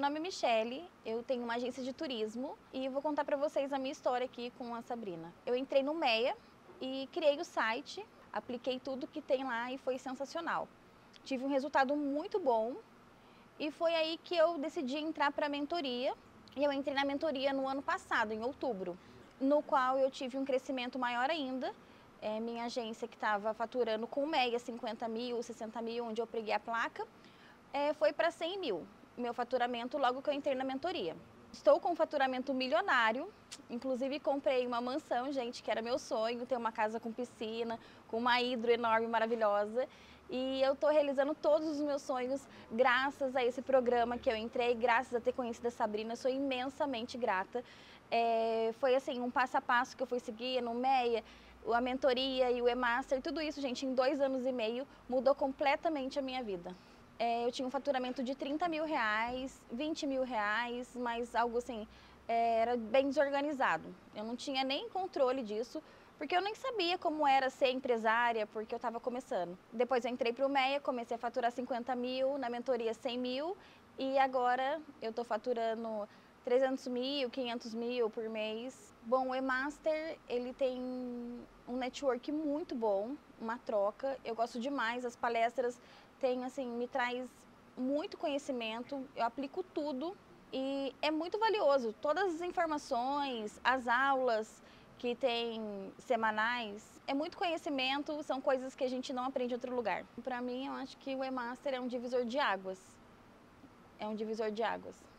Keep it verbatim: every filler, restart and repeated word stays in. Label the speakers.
Speaker 1: nome é Michele, eu tenho uma agência de turismo e vou contar para vocês a minha história aqui com a Sabrina. Eu entrei no Meia e criei o site, apliquei tudo que tem lá e foi sensacional. Tive um resultado muito bom e foi aí que eu decidi entrar para a mentoria. E eu entrei na mentoria no ano passado, em outubro, no qual eu tive um crescimento maior ainda. É, minha agência que estava faturando com o Meia cinquenta mil, sessenta mil, onde eu preguei a placa, é, foi para cem mil, meu faturamento logo que eu entrei na mentoria. Estou com um faturamento milionário, inclusive comprei uma mansão, gente, que era meu sonho, ter uma casa com piscina, com uma hidro enorme, maravilhosa. E eu estou realizando todos os meus sonhos graças a esse programa que eu entrei, graças a ter conhecido a Sabrina, eu sou imensamente grata. É, foi assim, um passo a passo que eu fui seguir no Meia, a mentoria e o E-Master, tudo isso, gente, em dois anos e meio, mudou completamente a minha vida. É, eu tinha um faturamento de trinta mil reais, vinte mil reais, mas algo assim, é, era bem desorganizado. Eu não tinha nem controle disso, porque eu nem sabia como era ser empresária, porque eu estava começando. Depois eu entrei para o Meia, comecei a faturar cinquenta mil, na mentoria cem mil, e agora eu estou faturando trezentos mil, quinhentos mil por mês. Bom, o E-Master, ele tem um network muito bom, uma troca. Eu gosto demais, as palestras têm, assim, me traz muito conhecimento, eu aplico tudo e é muito valioso. Todas as informações, as aulas que tem semanais, é muito conhecimento, são coisas que a gente não aprende em outro lugar. Para mim, eu acho que o E-Master é um divisor de águas. É um divisor de águas.